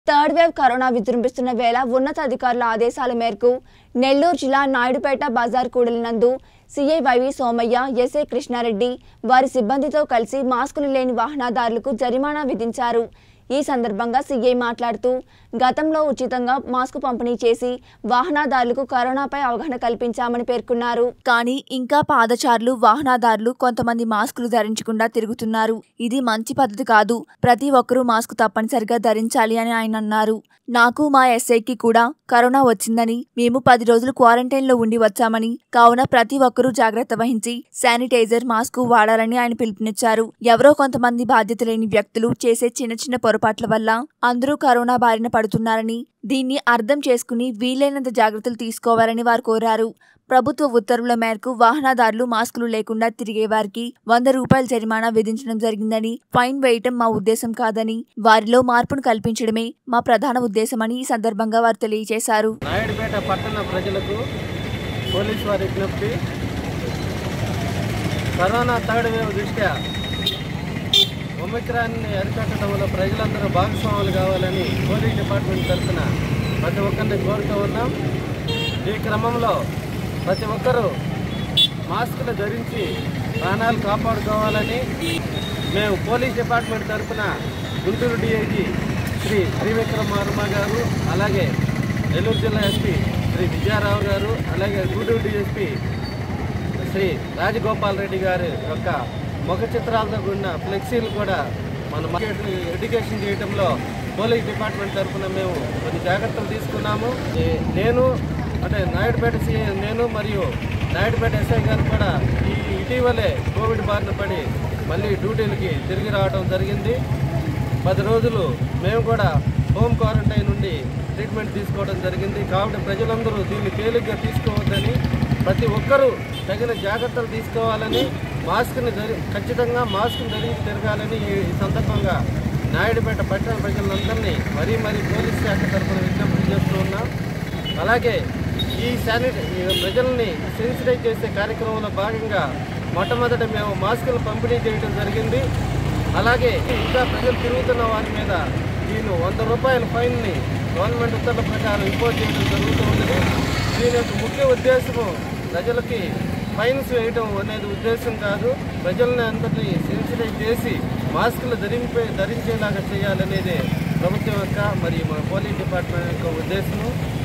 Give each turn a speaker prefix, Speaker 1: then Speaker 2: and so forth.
Speaker 1: Third wave corona విజృంభిస్తున్న వేళ ఉన్నతాధికారుల ఆదేశాల మేరకు నెల్లూరు జిల్లా నాయుడుపేట బజార్ కూడలినందు CI YV Somaiah, SI Krishna Reddy వారి సిబ్బందితో కలిసి మాస్కులు లేని వాహనదారులకు జరిమానా విధించారు। ఈ సందర్భంగా సీఐ మాట్లాడుతూ గతంలో ఉచితంగా మాస్క్ పంపిణీ చేసి వాహనదారులకు కరోనాపై అవగాహన కల్పించామని పేర్కొన్నారు। కానీ ఇంకా పాదచారులు, వాహనదారులు కొంతమంది మాస్కులు ధరించకుండా తిరుగుతున్నారు। ఇది మంచి పద్ధతి కాదు। ప్రతి ఒక్కరూ మాస్క్ తప్పనిసరిగా ధరించాలి అని ఆయన అన్నారు। నాకు మా ఎస్ఐకి కూడా కరోనా వచ్చిందని, మేము 10 రోజులు క్వారంటైన్ లో ఉండి వచ్చామని, కావున ప్రతి ఒక్కరూ జాగ్రత్త వహించి శానిటైజర్, మాస్క్ వాడాలని ఆయన పిలుపునిచ్చారు। ఎవరో కొంతమంది బాధ్యత లేని వ్యక్తులు చేసే చిన్న చిన్న పొరపాట్ల వల్ల అందరూ కరోనా బారిన పడుతున్నారని, దీన్ని అర్థం చేసుకుని వీలైనంత జాగ్రత్తలు తీసుకోవాలని వారు కోరారు। ప్రభుత్వ ఉత్తర్వుల మేరకు వాహనదారులు మాస్కులు లేకుండా తిరిగే వారికి 100 రూపాయల జరిమానా విధించడం జరిగిందని, ఫైన్ వేయటం మా ఉద్దేశం కాదని, వారిలో మార్పును కల్పించడమే మా ప్రధాన ఉద్దేశమని ఈ సందర్భంగా వారు తెలియజేశారు।
Speaker 2: నాయుడుపేట పట్టణ ప్రజలకు పోలీసు వారి విజ్ఞప్తి, కరోనా థర్డ్ వేవ్ దృష్ట్యా ఒమిక్రాన్ని అరికట్టడంలో ప్రజలందరూ భాగస్వాములు కావాలని పోలీస్ డిపార్ట్మెంట్ తరఫున ప్రతి ఒక్కరిని కోరుతూ ఉన్నాం। ఈ క్రమంలో ప్రతి ఒక్కరూ మాస్కులు ధరించి ప్రాణాలు కాపాడుకోవాలని మేము పోలీస్ డిపార్ట్మెంట్ తరఫున గుంటూరు డిఐజీ శ్రీ త్రివిక్రమ్ వర్మ గారు, అలాగే నెల్లూరు జిల్లా ఎస్పీ శ్రీ విజయారావు గారు, అలాగే గుంటూరు డిఎస్పీ శ్రీ రాజగోపాల్ రెడ్డి గారి యొక్క ముఖ చిత్రాలతో కూడిన ఫ్లెక్సీలు కూడా మన ఎడ్యుకేషన్ చేయడంలో పోలీస్ డిపార్ట్మెంట్ తరఫున మేము కొన్ని జాగ్రత్తలు తీసుకున్నాము। నేను అంటే నాయుడుపేట సిఐ నేను మరియు నాయుడుపేట ఎస్ఐ గారు కూడా ఇటీవలే కోవిడ్ బారిన పడి మళ్ళీ డ్యూటీలకి తిరిగి రావడం జరిగింది। 10 రోజులు మేము కూడా హోమ్ క్వారంటైన్ నుండి ట్రీట్మెంట్ తీసుకోవడం జరిగింది। కాబట్టి ప్రజలందరూ దీన్ని తేలిగ్గా తీసుకోవద్దని, ప్రతి ఒక్కరూ తగిన జాగ్రత్తలు తీసుకోవాలని, ఖచ్చితంగా మాస్క్ని ధరించి తిరగాలని ఈ సందర్భంగా నాయుడుపేట పట్టణ ప్రజలందరినీ మరీ పోలీస్ శాఖ తరఫున విజ్ఞప్తి చేస్తూ ఉన్నాం। అలాగే ఈ ప్రజల్ని సెన్సిటైజ్ చేసే కార్యక్రమంలో భాగంగా మొట్టమొదట మేము మాస్కులు పంపిణీ చేయడం జరిగింది। అలాగే ఇంకా ప్రజలు తిరుగుతున్న వారి మీద దీని 100 రూపాయల ఫైన్ని గవర్నమెంట్ ఉత్తర్వుల ప్రకారం ఇంపోజ్ చేయడం జరుగుతుంది। దీని యొక్క ముఖ్య ఉద్దేశము ప్రజలకి ఫైన్స్ వేయడం అనేది ఉద్దేశం కాదు, ప్రజల్ని అందరినీ సెన్సిటైజ్ చేసి మాస్కులు ధరించేలాగా చేయాలనేదే ప్రభుత్వం యొక్క మరియు మన పోలీస్ డిపార్ట్మెంట్ యొక్క ఉద్దేశము।